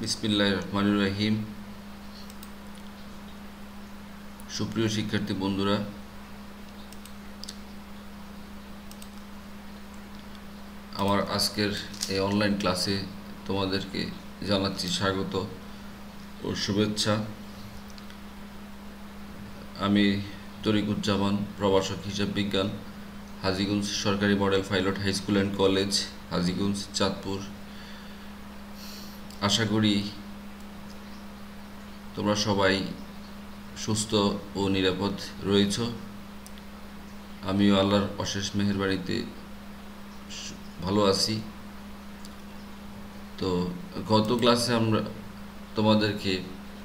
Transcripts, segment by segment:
বিসমিল্লাহির রহমানির রহিম। সুপ্রিয় শিক্ষার্থী বন্ধুরা, আমার আজকের এই অনলাইন ক্লাসে তোমাদেরকে জানাচ্ছি স্বাগত ও শুভেচ্ছা। আমি তরিকুজ্জামান, প্রভাষক হিসাব বিজ্ঞান, হাজীগঞ্জ সরকারি model pilot high school and college, Hajiganj, Chandpur. আশা করি তোমরা সবাই সুস্থ ও নিরাপদ রয়েছ। আমিও আল্লাহর অশেষ মেহেরবাড়িতে ভালো আছি। তো গত ক্লাসে আমরা তোমাদেরকে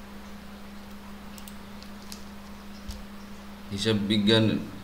হিসাব বিজ্ঞান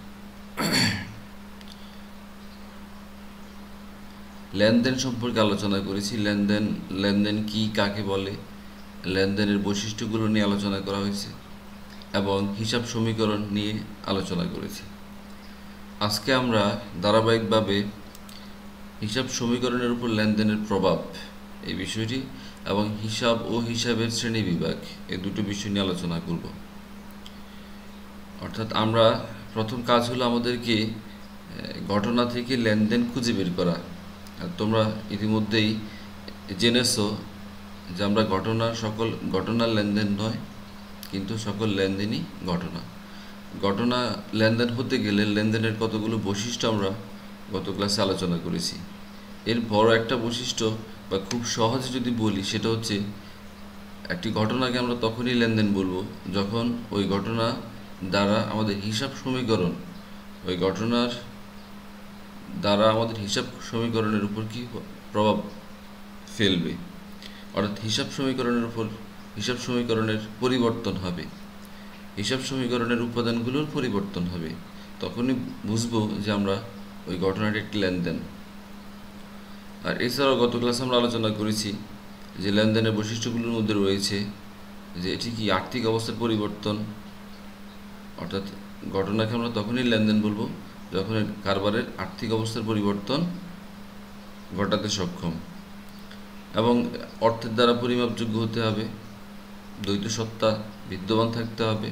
লেনদেন সম্পর্কে আলোচনা করেছি। লেনদেন কি, কাকে বলে, লেনদেনের বৈশিষ্ট্যগুলো নিয়ে আলোচনা করা হয়েছে এবং হিসাব সমীকরণ নিয়ে আলোচনা করেছি। আজকে আমরা ধারাবাহিকভাবে হিসাব সমীকরণের উপর লেনদেনের প্রভাব এই বিষয়টি এবং হিসাব ও হিসাবের শ্রেণী বিভাগ এই দুটো বিষয় নিয়ে আলোচনা করব। অর্থাৎ আমরা প্রথম কাজ হলো আমাদেরকে ঘটনা থেকে লেনদেন খুঁজে বের করা। আর তোমরা ইতিমধ্যেই জেনেছো যে আমরা সকল ঘটনার লেনদেন নয়, কিন্তু সকল লেনদেনই ঘটনা লেনদেন হতে গেলে লেনদেনের কতগুলো বৈশিষ্ট্য আমরা গত ক্লাসে আলোচনা করেছি। এর বড় একটা বৈশিষ্ট্য বা খুব সহজে যদি বলি, সেটা হচ্ছে একটি ঘটনাকে আমরা তখনই লেনদেন বলবো যখন ওই ঘটনা দ্বারা আমাদের হিসাব সমীকরণ ওই ঘটনার দ্বারা আমাদের হিসাব সমীকরণের উপর কি প্রভাব ফেলবে। অর্থাৎ হিসাব সমীকরণের পরিবর্তন হবে, হিসাব সমীকরণের উপাদানগুলোর পরিবর্তন হবে, তখনই বুঝবো যে আমরা ওই ঘটনাটি একটি লেনদেন। আর এছাড়াও গত ক্লাসে আমরা আলোচনা করেছি যে লেনদেনের বৈশিষ্ট্যগুলোর মধ্যে রয়েছে যে এটি কি আর্থিক অবস্থার পরিবর্তন। অর্থাৎ ঘটনাকে আমরা তখনই লেনদেন বলবো যখন কারবারের আর্থিক অবস্থার পরিবর্তন ঘটাতে সক্ষম এবং অর্থের দ্বারা পরিমাপযোগ্য হতে হবে, দ্বৈত সত্তা বিদ্যমান থাকতে হবে।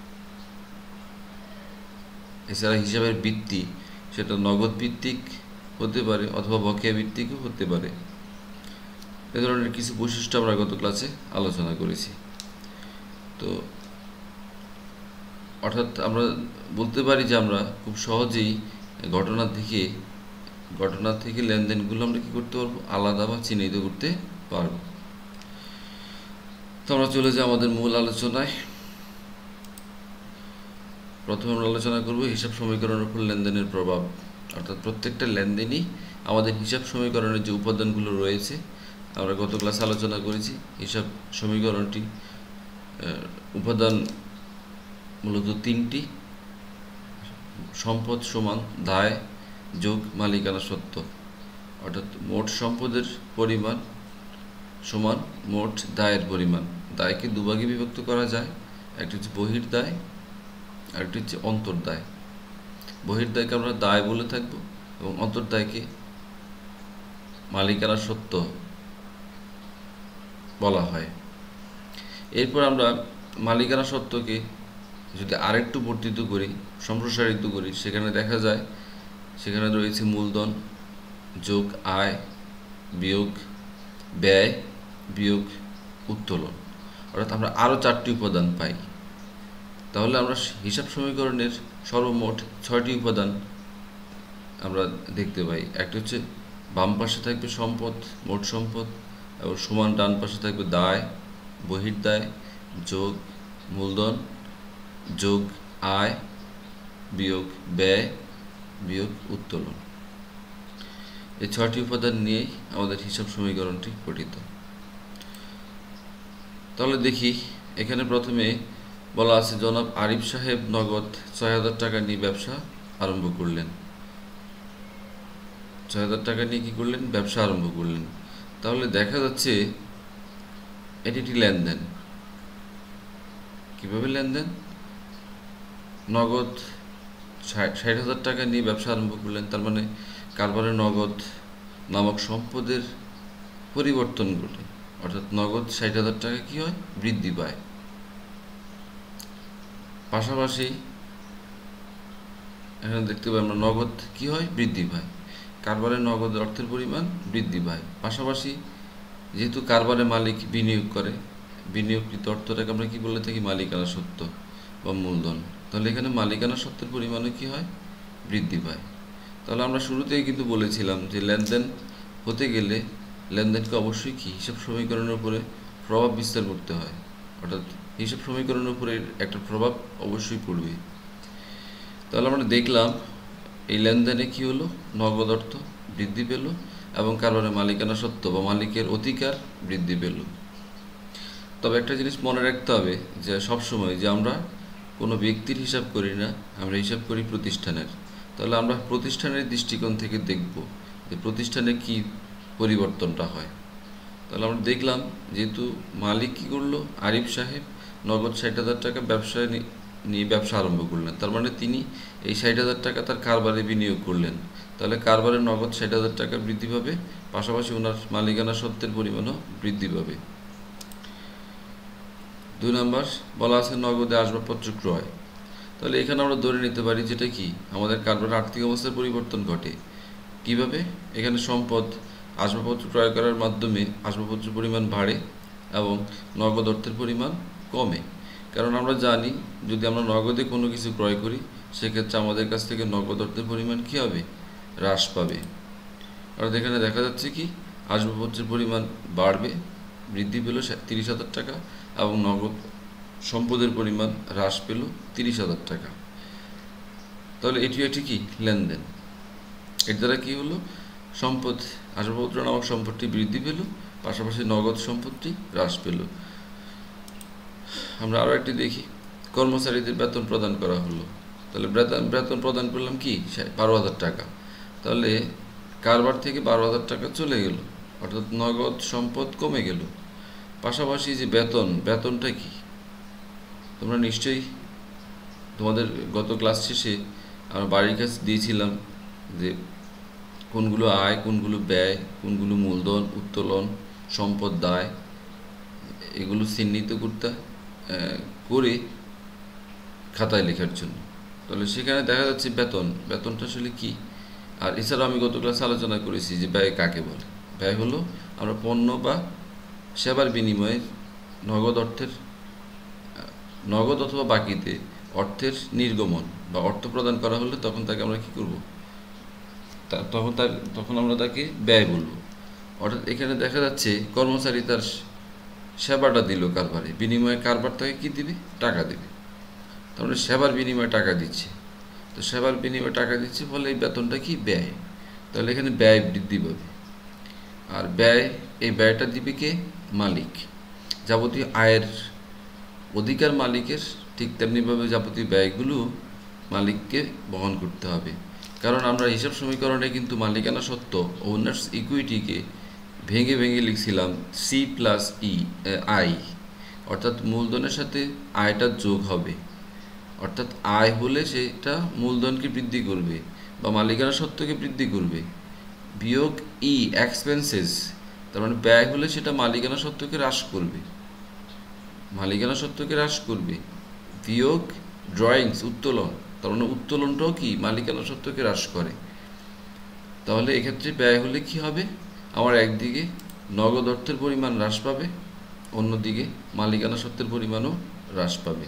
এছাড়া হিসাবের ভিত্তি সেটা নগদ ভিত্তিক হতে পারে অথবা বকেয়া ভিত্তিকও হতে পারে। এ ধরনের কিছু বৈশিষ্ট্য আমরা গত ক্লাসে আলোচনা করেছি। তো অর্থাৎ আমরা বলতে পারি যে আমরা খুব সহজেই ঘটনা থেকে লেনদেনগুলো আমরা কি করতে পারবো, আলাদা বা চিহ্নিত করতে পারবো। তো আমরা চলে যাই আমাদের মূল আলোচনায়। প্রথমে আমরা আলোচনা করব হিসাব সমীকরণের উপর লেনদেনের প্রভাব। অর্থাৎ প্রত্যেকটা লেনদেনই আমাদের হিসাব সমীকরণের যে উপাদানগুলো রয়েছে, আমরা গত ক্লাসে আলোচনা করেছি। হিসাব সমীকরণটি উপাদান মূলত তিনটি: সম্পদ সমান দায় যোগ মালিকানা সত্ত্ব। অর্থাৎ মোট সম্পদের পরিমাণ সমান মোট দায়ের পরিমাণ। দায়কে দুভাগে বিভক্ত করা যায়, একটি হচ্ছে বহির্দায় আর একটি হচ্ছে অন্তর্দায়। বহির্দায়কে আমরা দায় বলে থাকবো এবং অন্তর্দায়কে মালিকানা সত্ত্ব বলা হয়। এরপর আমরা মালিকানা সত্ত্বকে যদি আরেকটু বর্ধিত করি, সম্প্রসারিত করি, সেখানে দেখা যায় সেখানে রয়েছে মূলধন যোগ আয় বিয়োগ ব্যয় বিয়োগ উত্তোলন। অর্থাৎ আমরা আরও 4টি উপাদান পাই। তাহলে আমরা হিসাব সমীকরণের সর্বমোট 6টি উপাদান আমরা দেখতে পাই। একটা হচ্ছে বাম পাশে থাকবে সম্পদ, মোট সম্পদ, এবং সমান ডান পাশে থাকবে দায়, বহির্দায় যোগ মূলধন যোগ আয় বিয়োগ ব্যয় বিয়োগ উত্তোলন। এই 6টি উপাদান নিয়েই আমাদের হিসাব সমীকরণটি গঠিত। তাহলে দেখি, এখানে প্রথমে বলা আছে জনাব আরিফ সাহেব নগদ ৬,০০০ টাকা নিয়ে ব্যবসা আরম্ভ করলেন। ৬,০০০ টাকা নিয়ে কি করলেন? ব্যবসা আরম্ভ করলেন। তাহলে দেখা যাচ্ছে এটি একটি লেনদেন। কিভাবে লেনদেন? নগদ ৬০,০০০ টাকা নিয়ে ব্যবসা আরম্ভ করলেন, তার মানে কারবারে নগদ নামক সম্পদের পরিবর্তন ঘটে। অর্থাৎ নগদ ৬০,০০০ টাকা কি হয়, বৃদ্ধি পায়। পাশাপাশি এখানে দেখতে পাই আমরা নগদ কি হয়, বৃদ্ধি পায়। কারবারে নগদ অর্থের পরিমাণ বৃদ্ধি পায়। পাশাপাশি যেহেতু কারবারে মালিক বিনিয়োগ করে, বিনিয়োগকৃত অর্থটাকে আমরা কি বলে থাকি, মালিকানা সত্ত্ব বা মূলধন। তাহলে এখানে মালিকানা সত্ত্বের পরিমাণও কি হয়, বৃদ্ধি পায়। তাহলে আমরা শুরুতেই কিন্তু বলেছিলাম যে লেনদেন হতে গেলে লেনদেনকে অবশ্যই কি হিসাব সমীকরণের উপরে প্রভাব বিস্তার করতে হয়, অর্থাৎ হিসাব সমীকরণের উপরে একটা প্রভাব অবশ্যই পড়বে। তাহলে আমরা দেখলাম এই লেনদেনে কি হলো, নগদ অর্থ বৃদ্ধি পেল এবং কারবারে মালিকানা সত্ত্ব বা মালিকের অধিকার বৃদ্ধি পেল। তবে একটা জিনিস মনে রাখতে হবে যে সবসময় যে আমরা কোনো ব্যক্তির হিসাব করি না, আমরা হিসাব করি প্রতিষ্ঠানের। তাহলে আমরা প্রতিষ্ঠানের দৃষ্টিকোণ থেকে দেখব যে প্রতিষ্ঠানে কি পরিবর্তনটা হয়। তাহলে আমরা দেখলাম যেহেতু মালিক কী করলো, আরিফ সাহেব নগদ ৬০,০০০ টাকা ব্যবসায় নিয়ে ব্যবসা আরম্ভ করলেন। তার মানে তিনি এই ৬০,০০০ টাকা তার কারবারে বিনিয়োগ করলেন। তাহলে কারবারে নগদ ৬০,০০০ টাকা বৃদ্ধি পাবে, পাশাপাশি ওনার মালিকানা সত্ত্বের পরিমাণও বৃদ্ধি পাবে। ২ নম্বর বলা আছে নগদে আসবাবপত্র ক্রয়। তাহলে এখানে আমরা ধরে নিতে পারি যেটা কি আমাদের কারবারের আর্থিক অবস্থার পরিবর্তন ঘটে। কিভাবে? এখানে সম্পদ আসবাবপত্র ক্রয় করার মাধ্যমে আসবাবপত্রের পরিমাণ বাড়ে এবং নগদ অর্থের পরিমাণ কমে। কারণ আমরা জানি যদি আমরা নগদে কোনো কিছু ক্রয় করি সেক্ষেত্রে আমাদের কাছ থেকে নগদ অর্থের পরিমাণ কী হবে, হ্রাস পাবে। অর্থাৎ এখানে দেখা যাচ্ছে কি আসবাবপত্রের পরিমাণ বাড়বে, বৃদ্ধি পেল ৩০,০০০ টাকা এবং নগদ সম্পদের পরিমাণ হ্রাস পেল ৩০,০০০ টাকা। তাহলে এটি একটি কি লেনদেন। এর দ্বারা কী হলো, সম্পদ আসবাবপত্র নামক সম্পদটি বৃদ্ধি পেল, পাশাপাশি নগদ সম্পদটি হ্রাস পেল। আমরা আরও একটি দেখি, কর্মচারীদের বেতন প্রদান করা হলো। তাহলে বেতন প্রদান করলাম কি ১২,০০০ টাকা। তাহলে কারবার থেকে ১২,০০০ টাকা চলে গেল, অর্থাৎ নগদ সম্পদ কমে গেল। পাশাপাশি যে বেতনটা কি তোমরা নিশ্চয়ই তোমাদের গত ক্লাস শেষে আমরা বাড়ির কাছে দিয়েছিলাম যে কোনগুলো আয়, কোনগুলো ব্যয়, কোনগুলো মূলধন, উত্তোলন, সম্পদ, দায়, এগুলো চিহ্নিত করে খাতায় লেখার জন্য। তাহলে সেখানে দেখা যাচ্ছে বেতনটা আসলে কি। আর এছাড়াও আমি গত ক্লাসে আলোচনা করেছি যে ব্যয় কাকে বলে। ব্যয় হলো আমরা পণ্য বা সেবার বিনিময়ে নগদ অথবা বাকিতে অর্থের নির্গমন বা অর্থ প্রদান করা হলে তখন তাকে আমরা কি করব, তখন আমরা তাকে ব্যয় বলবো। অর্থাৎ এখানে দেখা যাচ্ছে কর্মচারী তার সেবাটা দিল কারবারে, বিনিময়ে কারবার তাকে কি দিবে, টাকা দেবে। তাহলে সেবার বিনিময়ে টাকা দিচ্ছে, তো সেবার বিনিময়ে টাকা দিচ্ছে ফলে এই বেতনটা কি ব্যয়। তাহলে এখানে ব্যয় বৃদ্ধি পাবে। আর এই ব্যয়টা দিবে কে, মালিক। যাবতীয় আয়ের অধিকার মালিকের, ঠিক তেমনিভাবে যাবতীয় ব্যয়গুলো মালিককে বহন করতে হবে। কারণ আমরা হিসাব সমীকরণে কিন্তু মালিকানা সত্ত্ব ওনার্স ইকুইটিকে ভেঙে লিখছিলাম C+I, অর্থাৎ মূলধনের সাথে আয়টা যোগ হবে। অর্থাৎ আয় হলে সেটা মূলধনকে বৃদ্ধি করবে বা মালিকানা সত্ত্বকে বৃদ্ধি করবে, বিয়োগ এক্সপেন্সেস, তার মানে ব্যয় হলে সেটা মালিকানা সত্ত্বকে হ্রাস করবে, বিয়োগ ড্রয়িংস, উত্তোলন, তার মানে উত্তোলনটাও কি মালিকানা সত্ত্বকে হ্রাস করে। তাহলে এক্ষেত্রে ব্যয় হলে কি হবে, আমার একদিকে নগদ অর্থের পরিমাণ হ্রাস পাবে, অন্যদিকে মালিকানা সত্ত্বের পরিমাণও হ্রাস পাবে।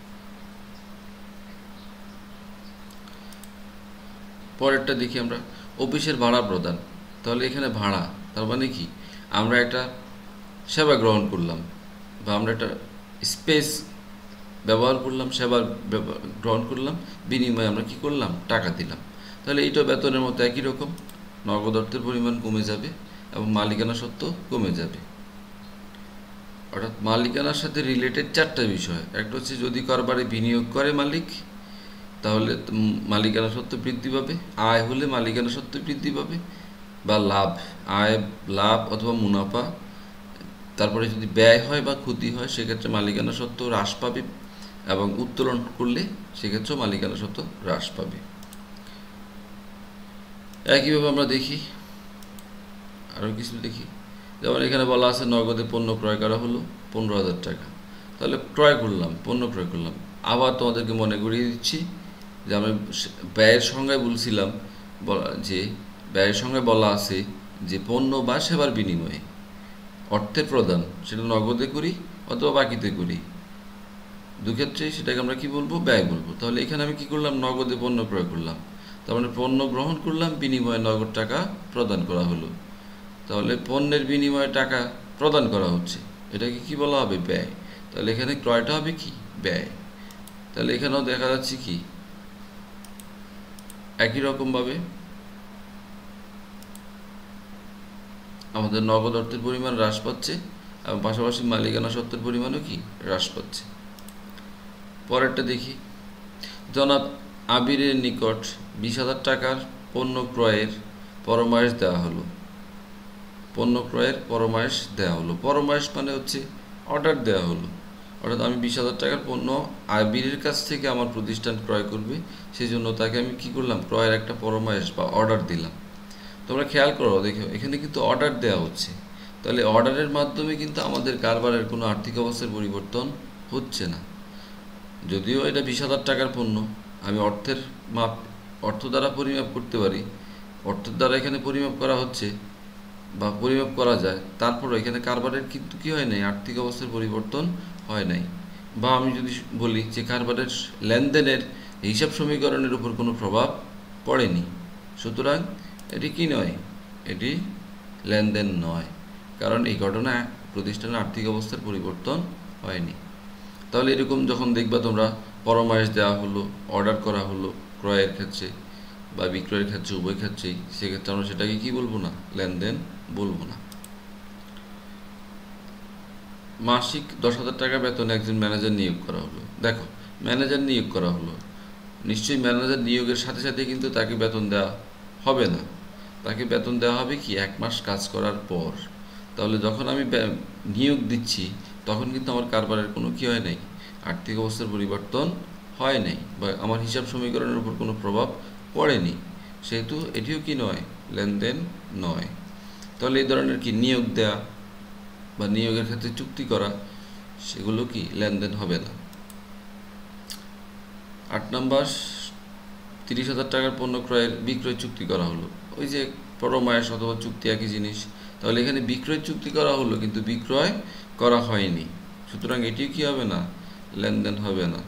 পরেরটা দেখি আমরা, অফিসের ভাড়া প্রদান। তাহলে এখানে ভাড়া তার মানে কি আমরা একটা সেবা গ্রহণ করলাম বা আমরা একটা স্পেস ব্যবহার করলাম, সেবা গ্রহণ করলাম, বিনিময়ে আমরা কি করলাম, টাকা দিলাম। তাহলে এইটা বেতনের মতো একই রকম, নগদ অর্থের পরিমাণ কমে যাবে এবং মালিকানা সত্ত্ব কমে যাবে। অর্থাৎ মালিকানার সাথে রিলেটেড 4টা বিষয়। একটা হচ্ছে যদি কারবারে বিনিয়োগ করে মালিক তাহলে মালিকানা সত্ত্ব বৃদ্ধি পাবে, আয় হলে মালিকানা সত্ত্ব বৃদ্ধি পাবে, বা লাভ অথবা মুনাফা। তারপরে যদি ব্যয় হয় বা ক্ষতি হয় সেক্ষেত্রে মালিকানা সত্ত্ব হ্রাস পাবে এবং উত্তোলন করলে সেক্ষেত্রেও মালিকানা সত্ত্ব হ্রাস পাবে। একইভাবে আমরা দেখি আরও কিছু দেখি, যেমন এখানে বলা আছে নগদে পণ্য ক্রয় করা হলো 15,000 টাকা, তাহলে ক্রয় করলাম, পণ্য ক্রয় করলাম। আবার তোমাদেরকে মনে করিয়ে দিচ্ছি যে আমরা ব্যয়ের সংজ্ঞায় বলছিলাম যে ব্যয়ের সংজ্ঞায় বলা আছে যে পণ্য বা সেবার বিনিময়ে অর্থের প্রদান, সেটা নগদে করি অথবা বাকিতে করি, দুক্ষেত্রে সেটাকে আমরা কি বলবো, ব্যয় বলবো। তাহলে এখানে আমি কি করলাম, নগদে পণ্য ক্রয় করলাম, তার মানে পণ্য গ্রহণ করলাম, বিনিময়ে নগদ টাকা প্রদান করা হলো। তাহলে পণ্যের বিনিময়ে টাকা প্রদান করা হচ্ছে, এটাকে কি বলা হবে, ব্যয়। তাহলে এখানে ক্রয়টা হবে কি, ব্যয়। তাহলে এখানেও দেখা যাচ্ছে কি একই রকমভাবে আমাদের নগদ অর্থের পরিমাণ হ্রাস পাচ্ছে এবং পাশাপাশি মালিকানা সত্ত্বের পরিমাণও কি হ্রাস পাচ্ছে। পরেরটা দেখি, জনাব আবিরের নিকট 20,000 টাকার পণ্য ক্রয়ের পরমায়েশ দেওয়া হলো। পণ্য ক্রয়ের পরমায়েশ দেওয়া হলো, পরমায়েশ মানে হচ্ছে অর্ডার দেওয়া হলো, অর্থাৎ আমি 20,000 টাকার পণ্য আবিরের কাছ থেকে আমার প্রতিষ্ঠান ক্রয় করবে, সেই জন্য তাকে আমি কি করলাম, ক্রয়ের একটা পরমায়েশ বা অর্ডার দিলাম। তোমরা খেয়াল করো, দেখো এখানে কিন্তু অর্ডার দেওয়া হচ্ছে, তাহলে অর্ডারের মাধ্যমে কিন্তু আমাদের কারবারের কোনো আর্থিক অবস্থার পরিবর্তন হচ্ছে না। যদিও এটা 20,000 টাকার পণ্য, আমি অর্থ দ্বারা পরিমাপ করতে পারি, অর্থের দ্বারা এখানে পরিমাপ করা হচ্ছে বা পরিমাপ করা যায়, তারপরও এখানে কারবারের কিন্তু কি হয় নাই, আর্থিক অবস্থার পরিবর্তন হয় নাই। বা আমি যদি বলি যে কারবারের লেনদেনের হিসাব সমীকরণের উপর কোনো প্রভাব পড়েনি, সুতরাং এটি কি নয়, এটি লেনদেন নয়, কারণ এই ঘটনায় প্রতিষ্ঠানের আর্থিক অবস্থার পরিবর্তন হয়নি। তাহলে এরকম যখন দেখবা তোমরা পরমায়েশ দেওয়া হলো, অর্ডার করা হলো ক্রয়ের ক্ষেত্রে বা বিক্রয়ের ক্ষেত্রে, উভয় ক্ষেত্রেই, সেক্ষেত্রে আমরা সেটাকে কি বলবো না, লেনদেন বলবো না। মাসিক 10,000 টাকা বেতনে একজন ম্যানেজার নিয়োগ করা হলো। দেখো ম্যানেজার নিয়োগ করা হলো, নিশ্চয়ই ম্যানেজার নিয়োগের সাথে সাথে কিন্তু তাকে বেতন দেওয়া হবে না, তাকে বেতন দেওয়া হবে কি 1 মাস কাজ করার পর। তাহলে যখন আমি নিয়োগ দিচ্ছি তখন কিন্তু আমার কারবারের কোনো কি হয় নাই, আর্থিক অবস্থার পরিবর্তন হয় নাই বা আমার হিসাব সমীকরণের উপর কোনো প্রভাব পড়েনি, সেহেতু এটিও কি নয়, লেনদেন নয়। তাহলে এই ধরনের কি নিয়োগ দেয়া বা নিয়োগের ক্ষেত্রে চুক্তি করা, সেগুলো কি লেনদেন হবে না। 8 নম্বর, 30,000 টাকার পণ্য ক্রয়ের বিক্রয় চুক্তি করা হলো। ওই যে পরমায়েশ অথবা চুক্তি একই জিনিস, তাহলে এখানে বিক্রয় চুক্তি করা হলো কিন্তু বিক্রয় করা হয়নি, সুতরাং এটি কি হবে না, লেনদেন হবে না।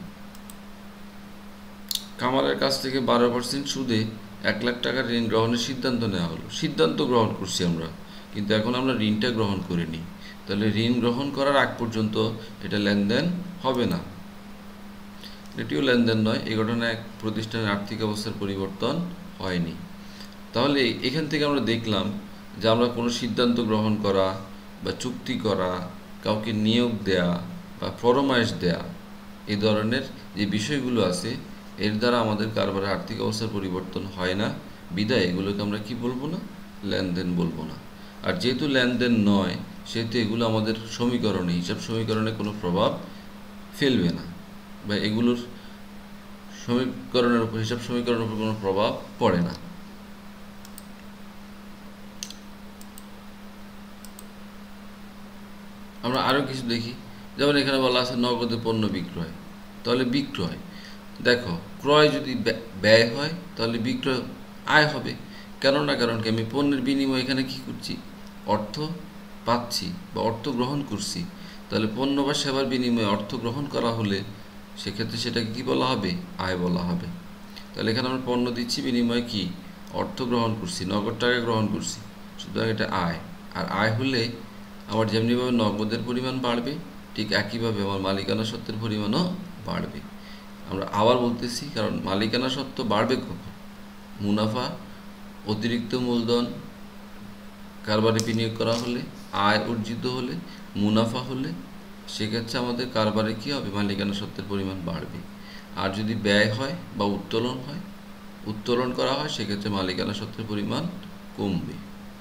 কামালের কাছ থেকে 12% সুদে 1 লাখ টাকার ঋণ গ্রহণের সিদ্ধান্ত নেওয়া হলো। সিদ্ধান্ত গ্রহণ করছি আমরা, কিন্তু এখন আমরা ঋণটা গ্রহণ করিনি, তাহলে ঋণ গ্রহণ করার আগ পর্যন্ত এটা লেনদেন হবে না, এটিও লেনদেন নয়। এই ঘটনায় প্রতিষ্ঠানের আর্থিক অবস্থার পরিবর্তন হয়নি। তাহলে এখান থেকে আমরা দেখলাম যে আমরা কোনো সিদ্ধান্ত গ্রহণ করা বা চুক্তি করা, কাউকে নিয়োগ দেয়া বা ফরমায়েশ দেয়া, এই ধরনের যে বিষয়গুলো আছে, এর দ্বারা আমাদের কারবারের আর্থিক অবস্থার পরিবর্তন হয় না, বিধায় এগুলোকে আমরা কি বলবো না, লেনদেন বলবো না। আর যেহেতু লেনদেন নয়, সেহেতু এগুলো আমাদের সমীকরণে, হিসাব সমীকরণে কোনো প্রভাব ফেলবে না বা এগুলোর সমীকরণের উপর, হিসাব সমীকরণের উপর কোনো প্রভাব পড়ে না। আমরা আরও কিছু দেখি, যেমন এখানে বলা আছে নগদে পণ্য বিক্রয়। তাহলে বিক্রয়, দেখো ক্রয় যদি ব্যয় হয় তাহলে বিক্রয় আয় হবে, কেননা কারণ কি আমি পণ্যের বিনিময়ে এখানে কি করছি, অর্থ পাচ্ছি বা অর্থ গ্রহণ করছি। তাহলে পণ্য বা সেবার বিনিময়ে অর্থ গ্রহণ করা হলে সেক্ষেত্রে সেটাকে কি বলা হবে, আয় বলা হবে। তাহলে এখানে আমরা পণ্য দিচ্ছি, বিনিময়ে কি অর্থ গ্রহণ করছি, নগদ টাকা গ্রহণ করছি, সুতরাং এটা আয়। আর আয় হলে আমার যেমনিভাবে নগদের পরিমাণ বাড়বে, ঠিক একইভাবে আমার মালিকানা সত্ত্বের পরিমাণও বাড়বে। আমরা আবার বলতেছি, কারণ মালিকানা সত্ত্ব বাড়বে কখন, মুনাফা, অতিরিক্ত মূলধন কারবারে বিনিয়োগ করা হলে, আয় অর্জিত হলে, মুনাফা হলে, সেক্ষেত্রে আমাদের কারবারে কী হবে, মালিকানা সত্ত্বের পরিমাণ বাড়বে। আর যদি ব্যয় হয় বা উত্তোলন করা হয়, সেক্ষেত্রে মালিকানা সত্ত্বের পরিমাণ কমবে।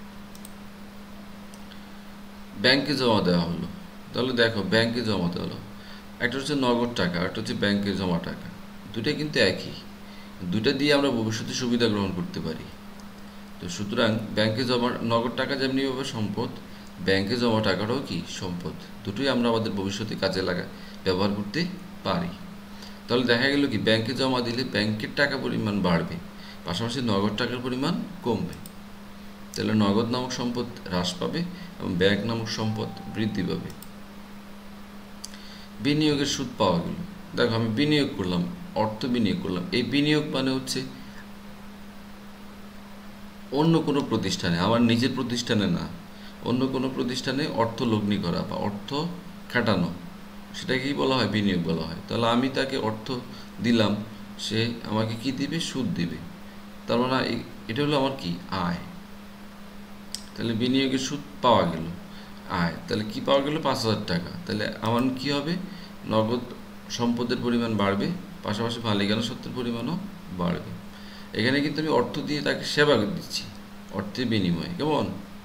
ব্যাংকে জমা দেওয়া হলো। তাহলে দেখো ব্যাংকে জমা দেওয়া হলো, একটা হচ্ছে নগদ টাকা, একটা হচ্ছে ব্যাংকে জমা টাকা, দুটা কিন্তু একই, দুটা দিয়ে আমরা ভবিষ্যতে সুবিধা গ্রহণ করতে পারি। তো সুতরাং ব্যাংকে জমা নগদ টাকা যেমনিভাবে সম্পদ, ব্যাংকে জমা টাকাটাও কি সম্পদ, দুটোই আমরা আমাদের ভবিষ্যতে কাজে ব্যবহার করতে পারি। তাহলে দেখা গেল কি ব্যাংকে জমা দিলে ব্যাংকের টাকা পরিমাণ বাড়বে, পাশাপাশি নগদ টাকার পরিমাণ কমবে। তাহলে নগদ নামক সম্পদ হ্রাস পাবে এবং ব্যাংক নামক সম্পদ বৃদ্ধি পাবে। বিনিয়োগের সুদ পাওয়া গেল। দেখো আমি বিনিয়োগ করলাম, অর্থ বিনিয়োগ করলাম। এই বিনিয়োগ মানে হচ্ছে অন্য কোনো প্রতিষ্ঠানে, আমার নিজের প্রতিষ্ঠানে না, অন্য কোনো প্রতিষ্ঠানে অর্থ লগ্নি করা বা অর্থ খাটানো, সেটাকেই বলা হয় বিনিয়োগ বলা হয়। তাহলে আমি তাকে অর্থ দিলাম, সে আমাকে কি দিবে? সুদ দিবে। তার মানে এটা হলো আমার কি? আয়। তাহলে বিনিয়োগের সুদ পাওয়া গেল, আয়। তাহলে কি পাওয়া গেল? 5,000 টাকা। তাহলে আমার কি হবে? নগদ সম্পদের পরিমাণ বাড়বে, পাশাপাশি মালিকানা সত্ত্বের পরিমাণও বাড়বে। এখানে কিন্তু আমি অর্থ দিয়ে তাকে সেবা দিচ্ছি, অর্থের বিনিময়ে। কেমন?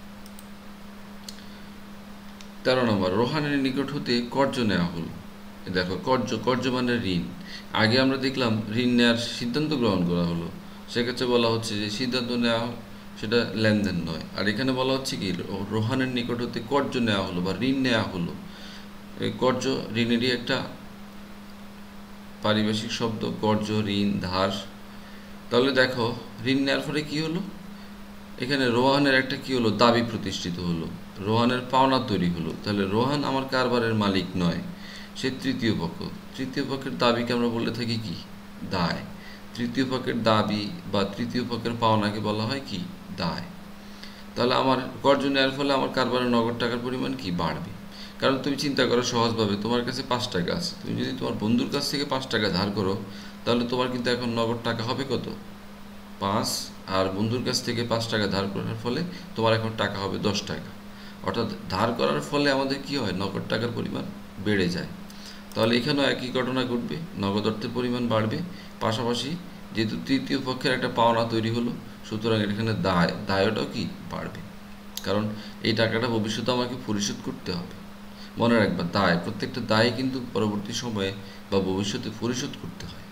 13 নম্বর, রোহানের নিকট হতে কর্জ নেওয়া হলো। দেখো কর্জ মানে ঋণ। আগে আমরা দেখলাম ঋণ নেওয়ার সিদ্ধান্ত গ্রহণ করা হলো, সেক্ষেত্রে বলা হচ্ছে যে সিদ্ধান্ত নেওয়া সেটা লেনদেন নয়। আর এখানে বলা হচ্ছে কি রোহানের নিকট হতে কর্জ নেওয়া হলো বা ঋণ নেওয়া হলো। এই কর্জ ঋণেরই একটা পারিভাষিক শব্দ, কর্জ, ঋণ, ধার। তাহলে দেখো ঋণ নেওয়ার ফলে কি হলো? এখানে রোহানের একটা কি হলো? দাবি প্রতিষ্ঠিত হলো, রোহানের পাওনা তৈরি হলো। তাহলে রোহান আমার কারবারের মালিক নয়, সে তৃতীয় পক্ষ। তৃতীয় পক্ষের দাবিকে আমরা বলে থাকি কি? দায়। তৃতীয় পক্ষের দাবি বা তৃতীয় পক্ষের পাওনাকে বলা হয় কি? দায়। তাহলে আমার কর্জ নেওয়ার ফলে আমার কারবারের নগদ টাকার পরিমাণ কি? বাড়বে। কারণ তুমি চিন্তা করো সহজভাবে, তোমার কাছে 5 টাকা আছে, তুমি যদি তোমার বন্ধুর কাছ থেকে 5 টাকা ধার করো, তাহলে তোমার কিন্তু এখন নগদ টাকা হবে কত? 5। আর বন্ধুর কাছ থেকে 5 টাকা ধার করার ফলে তোমার এখন টাকা হবে 10 টাকা। অর্থাৎ ধার করার ফলে আমাদের কি হয়? নগদ টাকার পরিমাণ বেড়ে যায়। তাহলে এখানেও একই ঘটনা ঘটবে, নগদ অর্থের পরিমাণ বাড়বে, পাশাপাশি যেহেতু তৃতীয় পক্ষের একটা পাওনা তৈরি হলো, সুতরাং এখানে দায়টাও কি? বাড়বে। কারণ এই টাকাটা ভবিষ্যতে আমাকে পরিশোধ করতে হবে। মনে রাখবা, প্রত্যেকটা দায় কিন্তু পরবর্তী সময়ে বা ভবিষ্যতে পরিশোধ করতে হয়।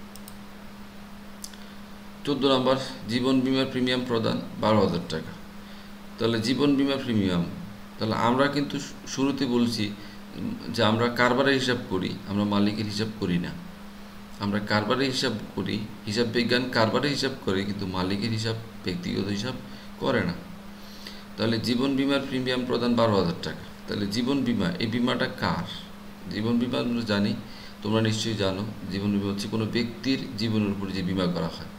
14 নম্বর, জীবন বিমার প্রিমিয়াম প্রদান 12,000 টাকা। তাহলে জীবন বিমা প্রিমিয়াম, তাহলে আমরা কিন্তু শুরুতে বলছি যে আমরা কারবারের হিসাব করি, আমরা মালিকের হিসাব করি না। আমরা কারবারের হিসাব করি, হিসাব বিজ্ঞান কারবারের হিসাব করে, কিন্তু মালিকের হিসাব, ব্যক্তিগত হিসাব করে না। তাহলে জীবন বিমার প্রিমিয়াম প্রদান 12,000 টাকা। তাহলে জীবন বিমা, এই বিমাটা কার? জীবন বিমা আমরা জানি, তোমরা নিশ্চয়ই জানো, জীবন বিমা হচ্ছে কোনো ব্যক্তির জীবনের উপরে যে বিমা করা হয়,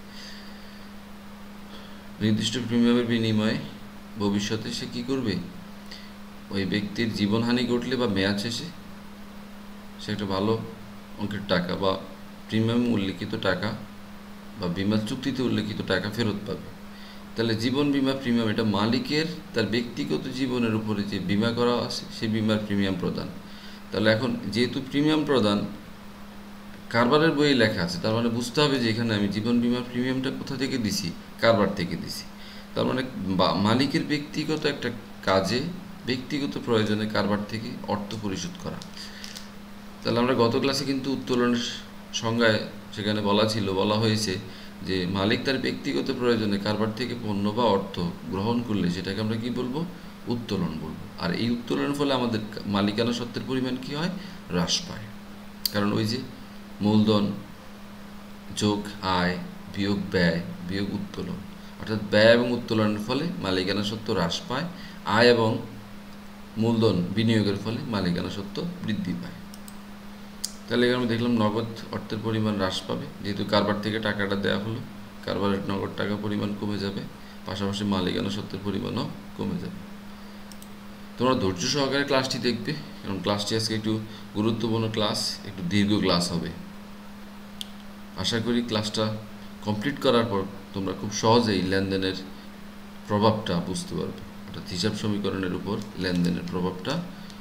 নির্দিষ্ট প্রিমিয়ামের বিনিময়ে ভবিষ্যতে সে কী করবে? ওই ব্যক্তির জীবনহানি ঘটলে বা মেয়াদ শেষে সে একটা ভালো অঙ্কের টাকা বা প্রিমিয়াম উল্লিখিত টাকা বা বিমা চুক্তিতে উল্লিখিত টাকা ফেরত পাবে। তাহলে জীবন বিমা প্রিমিয়াম, এটা মালিকের তার ব্যক্তিগত জীবনের উপরে যে বিমা করা আছে সেই বিমার প্রিমিয়াম প্রদান। তাহলে এখন যেহেতু প্রিমিয়াম প্রদান কারবারের বইয়ে লেখা আছে, তার মানে বুঝতে হবে যে এখানে আমি জীবন বিমার প্রিমিয়ামটা কোথা থেকে দিছি? কারবার থেকে দিছি। তার মানে মালিকের ব্যক্তিগত একটা কাজে, ব্যক্তিগত প্রয়োজনে কারবার থেকে অর্থ পরিশোধ করা। তাহলে আমরা গত ক্লাসে কিন্তু উত্তোলনের সংজ্ঞায় সেখানে বলা হয়েছে যে মালিক তার ব্যক্তিগত প্রয়োজনে কারবার থেকে পণ্য বা অর্থ গ্রহণ করলে সেটাকে আমরা কি বলবো? উত্তোলন বলবো। আর এই উত্তোলনের ফলে আমাদের মালিকানা সত্ত্বের পরিমাণ কি হয়? হ্রাস পায়। কারণ ওই যে মূলধন যোগ আয় বিয়োগ ব্যয় বিয়োগ উত্তোলন, অর্থাৎ ব্যয় এবং উত্তোলনের ফলে মালিকানা সত্ত্ব হ্রাস পায়, আয় এবং মূলধন বিনিয়োগের ফলে মালিকানা সত্ত্ব বৃদ্ধি পায়। তাহলে এখানে দেখলাম নগদ অর্থের পরিমাণ হ্রাস পাবে, যেহেতু কারবার থেকে টাকাটা দেওয়া হলো, কারবারের নগদ টাকা পরিমাণ কমে যাবে, পাশাপাশি মালিকানা সত্ত্বের পরিমাণও কমে যাবে। তোমরা ধৈর্য সহকারে ক্লাসটি দেখবে, কারণ ক্লাসটি আজকে একটু গুরুত্বপূর্ণ ক্লাস, একটু দীর্ঘ ক্লাস হবে। আশা করি ক্লাসটা কমপ্লিট করার পর তোমরা খুব সহজেই লেনদেনের প্রভাবটা বুঝতে পারবে, অর্থাৎ হিসাব সমীকরণের উপর লেনদেনের প্রভাবটা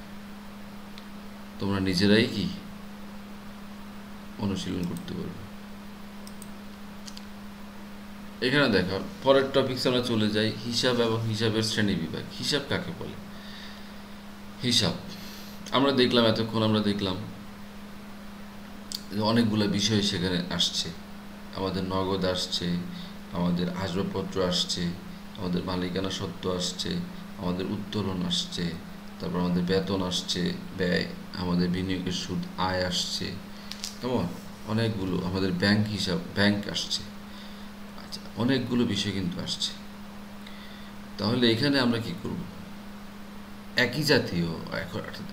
তোমরা নিজেরাই কি অনুশীলন করতে পারবে। এখানে দেখো পরের টপিকস আমরা চলে যাই, হিসাব এবং হিসাবের শ্রেণী বিভাগ। হিসাব কাকে বলে? হিসাব আমরা দেখলাম, এতক্ষণ আমরা দেখলাম অনেকগুলো বিষয় সেখানে আসছে। আমাদের নগদ আসছে, আমাদের আসবাবপত্র আসছে, আমাদের মালিকানা সত্ত্ব আসছে, আমাদের উত্তোলন আসছে, তারপর আমাদের বেতন আসছে, ব্যয়, আমাদের বিনিয়োগের সুদ, আয় আসছে, কেমন, অনেকগুলো আমাদের ব্যাংক হিসাব, ব্যাংক আসছে। আচ্ছা, অনেকগুলো বিষয় কিন্তু আসছে। তাহলে এখানে আমরা কি করব, একই জাতীয় অর্থাৎ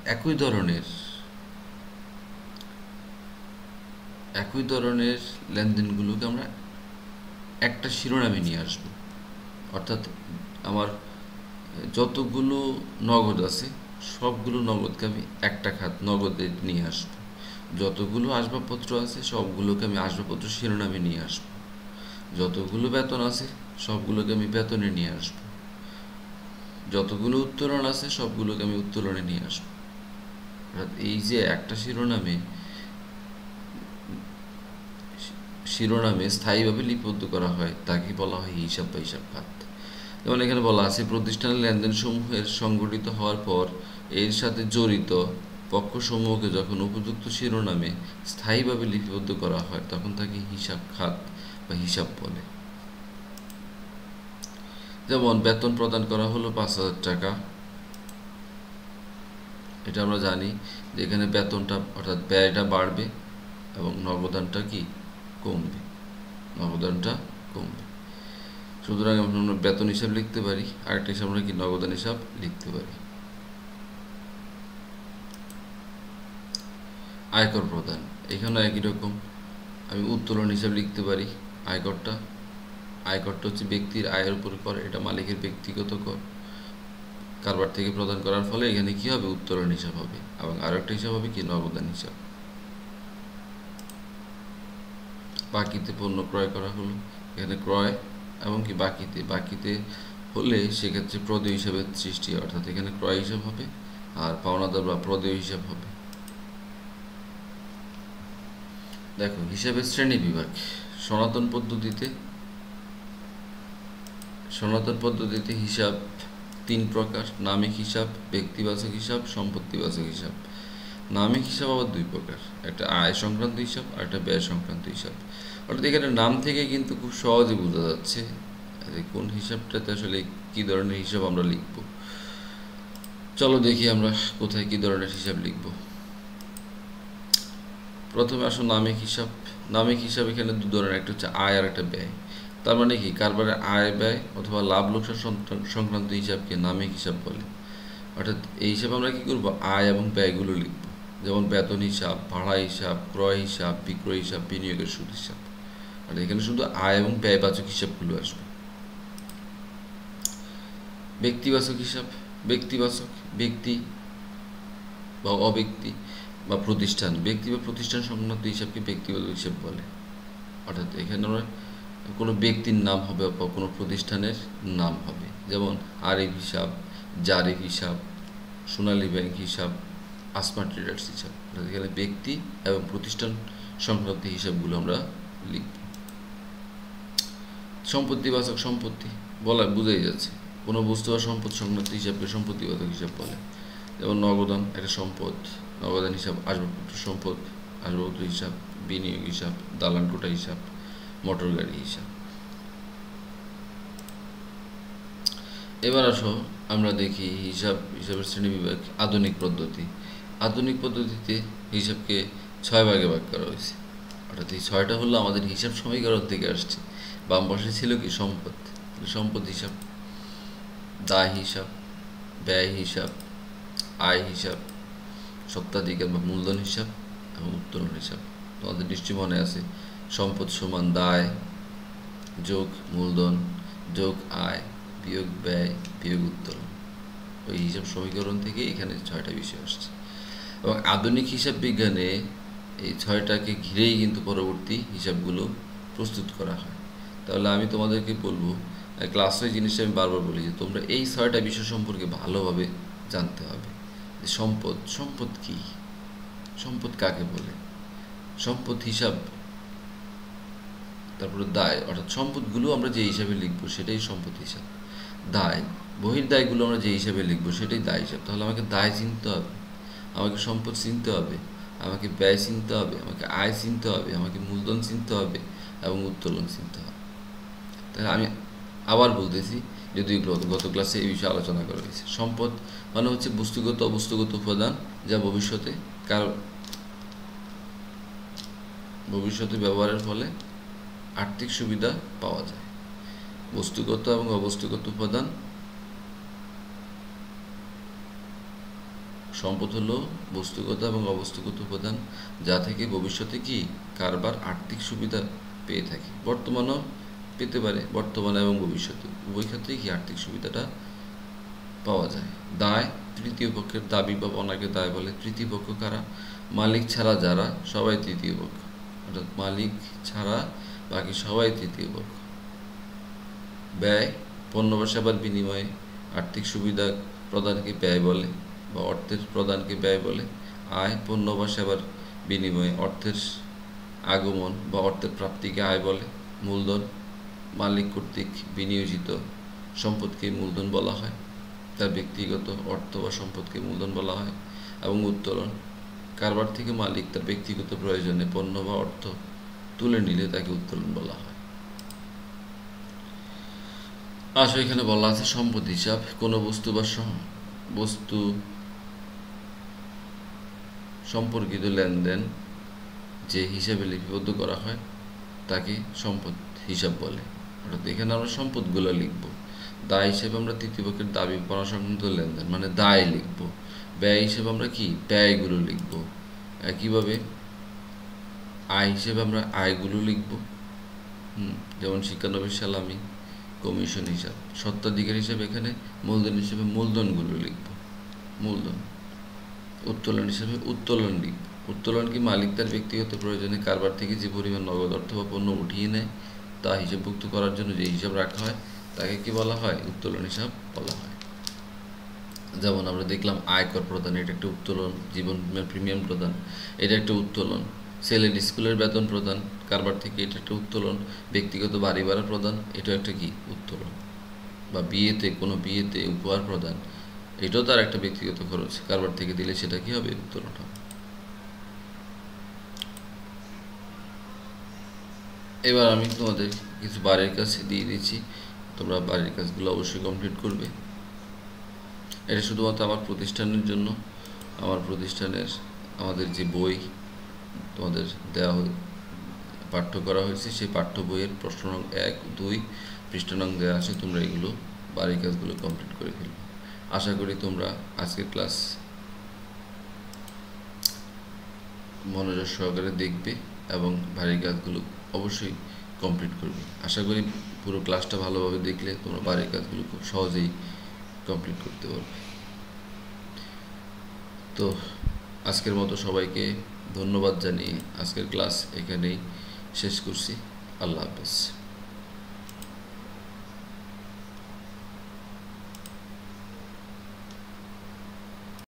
একই ধরনের লেনদেনগুলোকে আমরা একটা শিরোনামে নিয়ে আসব। অর্থাৎ আমার যতগুলো নগদ আছে সবগুলো নগদকে আমি একটা খাত নগদে নিয়ে আসব। যতগুলো আসবাবপত্র আছে সবগুলোকে আমি আসবাবপত্র শিরোনামে নিয়ে আসব। যতগুলো বেতন আছে সবগুলোকে আমি বেতনে নিয়ে আসব। যতগুলো উত্তোলন আছে সবগুলোকে আমি উত্তোলনে নিয়ে আসব। অর্থাৎ এই যে একটা শিরোনামে স্থায়ীভাবে লিপিবদ্ধ করা হয় তাকে বলা হয় হিসাব বা হিসাব খাত। যেমন এখানে বলা আছে, প্রতিষ্ঠানের লেনদেন সমূহের সংগঠিত হওয়ার পর এর সাথে জড়িত পক্ষসমূহকে যখন উপযুক্ত শিরোনামে স্থায়ীভাবে লিপিবদ্ধ করা হয় তখন তাকে হিসাব খাত বা হিসাব বলে। যেমন বেতন প্রদান করা হলো 5,000 টাকা, এটা আমরা জানি যে এখানে বেতনটা অর্থাৎ ব্যয়টা বাড়বে এবং নগদানটা কি কমবে, নগদানটা কমবে। সুতরাং আমরা বেতন হিসাব লিখতে পারি, আরেকটা হিসাব আমরা কি নগদান হিসাব লিখতে পারি। আয়কর প্রদান, এখানে একই রকম আমি উত্তোলন হিসাব লিখতে পারি। আয়করটা হচ্ছে ব্যক্তির আয়ের উপর কর, এটা মালিকের ব্যক্তিগত কর, কারবার থেকে প্রদান করার ফলে এখানে কি হবে, উত্তোলন হিসাব হবে। এবং আরো একটা হিসাব হবে কি, নগদান হিসাব। বাকিতে পণ্য ক্রয় করা হলো, এখানে ক্রয় এবং কি বাকিতে হলে সেক্ষেত্রে প্রদেয় হিসাবের সৃষ্টি, অর্থাৎ এখানে ক্রয় হিসাব হবে আর পাওনাদার বা প্রদেয় হিসাব হবে। দেখো হিসাবের শ্রেণী বিভাগ, সনাতন পদ্ধতিতে হিসাব 3 প্রকার, নামিক হিসাব, ব্যক্তিবাচক হিসাব, সম্পত্তিবাচক হিসাব। নামিক হিসাব আবার 2 প্রকার, একটা আয় সংক্রান্ত হিসাব আর একটা ব্যয় সংক্রান্ত হিসাব। অর্থাৎ এখানে নাম থেকে কিন্তু খুব সহজে বোঝা যাচ্ছে কোন হিসাবটাতে আসলে কি ধরনের হিসাব আমরা লিখব। চলো দেখি আমরা কোথায় কি ধরনের হিসাব লিখব। প্রথমে আসো নামিক হিসাব। নামিক হিসাব এখানে 2 ধরনের, একটা হচ্ছে আয় আর একটা ব্যয়। তার মানে কি, কারবারের আয় ব্যয় অথবা লাভ লোকসান সংক্রান্ত হিসাবকে নামিক হিসাব বলে। অর্থাৎ এই হিসাব আমরা কি করব, আয় এবং ব্যয়গুলো লিখব। যেমন বেতন হিসাব, ভাড়া হিসাব, ক্রয় হিসাব, বিক্রয় হিসাব, বিনিয়োগের সুদ হিসাব। আর এখানে শুধু আয় এবং ব্যয়বাচক হিসাবগুলো আসবে। ব্যক্তিবাচক হিসাব, ব্যক্তি বা অব্যক্তি বা প্রতিষ্ঠান, ব্যক্তি বা প্রতিষ্ঠান সংক্রান্ত হিসাবকে ব্যক্তিবাচক হিসাব বলে। অর্থাৎ এখানে আমরা কোনো ব্যক্তির নাম হবে বা কোনো প্রতিষ্ঠানের নাম হবে। যেমন আরিফ হিসাব, জারিফ হিসাব, সোনালী ব্যাংক হিসাব, আসমা ট্রেডার্স হিসাব। এখানে ব্যক্তি এবং প্রতিষ্ঠান সংক্রান্ত হিসাবগুলো আমরা লিখব। সম্পত্তিবাচক, সম্পত্তি বলা বুঝাই যাচ্ছে, কোনো বস্তু বা সম্পদ সংক্রান্ত হিসাবকে সম্পত্তিবাচক হিসাব বলে। যেমন নগদান একটা সম্পদ, নগদান হিসাব, আসবাবপত্র সম্পদ, আসবাবপত্র হিসাব, বিনিয়োগ হিসাব, দালান কোঠা হিসাব, মোটর গাড়ি হিসাব। এবার আসো আমরা দেখি হিসাবের শ্রেণী বিভাগ। আধুনিক পদ্ধতিতে হিসাবকে 6 ভাগে ভাগ করা হয়েছে। অর্থাৎ এই 6টা হলো আমাদের হিসাব সমীকরণ থেকে আসছে। বাম পাশে ছিল কি সম্পদ হিসাব, দায় হিসাব, ব্যয় হিসাব, আয় হিসাব, সত্ত্বাধিকার বা মূলধন হিসাব এবং উত্তোলন হিসাব। তোমাদের নিশ্চয়ই মনে আছে, সম্পদ সমান দায় যোগ মূলধন যোগ আয় বিয়োগ ব্যয় বিয়োগ উত্তোলন। ওই হিসাব সমীকরণ থেকে এখানে 6টা বিষয় আসছে। এবং আধুনিক হিসাব বিজ্ঞানে এই 6টাকে ঘিরেই কিন্তু পরবর্তী হিসাবগুলো প্রস্তুত করা হয়। তাহলে আমি তোমাদেরকে বলবো, ক্লাসে জিনিসটা আমি বারবার বলি যে তোমরা এই 6টা বিষয় সম্পর্কে ভালোভাবে জানতে হবে। যে সম্পদ কি, সম্পদ কাকে বলে, সম্পদ হিসাব, তারপরে দায়, অর্থাৎ সম্পদগুলো আমরা যে হিসাবে লিখবো সেটাই সম্পদ হিসাব। দায়, বহির্দায়গুলো আমরা যে হিসাবে লিখবো সেটাই দায় হিসাব। তাহলে আমাকে দায় চিনতে হবে, আমাকে সম্পদ চিনতে হবে, আমাকে ব্যয় চিনতে হবে, আমাকে আয় চিনতে হবে, আমাকে মূলধন চিনতে হবে এবং উত্তোলন চিনতে হবে। তাহলে আমি আবার বলতেছি যদিও গত ক্লাসে এই বিষয়ে আলোচনা করা হয়েছে। সম্পদ মানে হচ্ছে বস্তুগত অবস্তুগত উপাদান যা ভবিষ্যতে ব্যবহারের ফলে আর্থিক সুবিধা পাওয়া যায়। বস্তুগত এবং অবস্তুগত উপাদান, সম্পদ হলো বস্তুগত এবং অবস্তুগত উপাদান যা থেকে ভবিষ্যতে কি কারবার আর্থিক সুবিধা পেয়ে থাকে। বর্তমানেও পেতে পারে, বর্তমানে এবং ভবিষ্যতে উভয় ক্ষেত্রেই কি আর্থিক সুবিধাটা পাওয়া যায়। দায়, তৃতীয় পক্ষের দাবি বা পাওনাকে দায় বলে। তৃতীয় পক্ষ কারা? মালিক ছাড়া যারা, সবাই তৃতীয় পক্ষ, অর্থাৎ মালিক ছাড়া বাকি সবাই তৃতীয় পক্ষ। ব্যয়, পণ্য বা সেবার বিনিময়ে আর্থিক সুবিধা প্রদানকে ব্যয় বলে বা অর্থের প্রদানকে ব্যয় বলে। আয়, পণ্য বা সেবার বিনিময়ে অর্থের আগমন বা অর্থের প্রাপ্তিকে আয় বলে। মূলধন, মালিক কর্তৃক বিনিয়োজিত সম্পদকে মূলধন বলা হয়, তার ব্যক্তিগত অর্থ বা সম্পদকে মূলধন বলা হয়। এবং উত্তোলন, কারবার থেকে মালিক তার ব্যক্তিগত প্রয়োজনে পণ্য বা অর্থ তুলে নিলে তাকে উত্তোলন বলা হয়। আসলে এখানে বলা আছে সম্পদ হিসাব, কোনো বস্তু বা বস্তু সম্পর্কিত লেনদেন যে হিসাবে লিপিবদ্ধ করা হয় তাকে সম্পদ হিসাব বলে। অর্থাৎ এখানে আমরা সম্পদগুলো লিখব। দায় হিসেবে আমরা তৃতীয় পক্ষের দাবি পাওনা সংক্রান্ত লেনদেন মানে দায় লিখব। ব্যয় হিসেবে আমরা কি ব্যয়গুলো লিখব। একইভাবে আয় হিসেবে আমরা আয়গুলো লিখব, যেমন শিক্ষানবিশ সালামি, কমিশন হিসাব। স্বত্বাধিকার হিসেবে এখানে মূলধন হিসেবে মূলধনগুলো লিখব, মূলধন। উত্তোলন হিসেবে উত্তোলন লিখব। উত্তোলন কি মালিক তার ব্যক্তিগত প্রয়োজনে কারবার থেকে যে পরিমাণ নগদ অর্থ বা পণ্য উঠিয়ে নেয় তা হিসাবভুক্ত করার জন্য যে হিসাব রাখা হয় তাকে কি বলা হয়? উত্তোলন হিসাব বলা হয়। যেমন আমরা দেখলাম আয়কর প্রদান, এটা একটা উত্তোলন। জীবন প্রিমিয়াম প্রদান, এটা একটা উত্তোলন। ছেলের স্কুলের বেতন প্রদান কারবার থেকে, এটা একটা উত্তোলন। ব্যক্তিগত বাড়ি ভাড়া প্রদান, এটা একটা কি উত্তোলন। বা কোনো বিয়েতে উপহার প্রদান, এটাও তার একটা ব্যক্তিগত খরচ, কারবার থেকে দিলে সেটা কি হবে? উত্তোলন হবে। এবার আমি তোমাদের কিছু বাড়ির কাজ দিয়ে দিচ্ছি, তোমরা বাড়ির কাজগুলো অবশ্যই কমপ্লিট করবে। এটা শুধুমাত্র আমার প্রতিষ্ঠানের জন্য। আমার প্রতিষ্ঠানের আমাদের যে বই তোমাদের দেওয়া পাঠ্য করা হয়েছে সেই পাঠ্য বইয়ের প্রশ্ন নং 1, 2 পৃষ্ঠা নং দেওয়া আছে। তোমরা এগুলো বাড়ির কাজগুলো কমপ্লিট করে ফেলবে। আশা করি তোমরা আজকের ক্লাস মনোযোগ সহকারে দেখবে এবং বাড়ির কাজগুলো অবশ্যই কমপ্লিট করবে। আশা করি পুরো ক্লাসটা ভালোভাবে দেখলে তোমরা বাড়ির কাজগুলো খুব সহজেই কমপ্লিট করতে পারবে। তো আজকের মতো সবাইকে ধন্যবাদ জানিয়ে আজকের ক্লাস এখানেই শেষ করছি। আল্লাহ হাফেজ।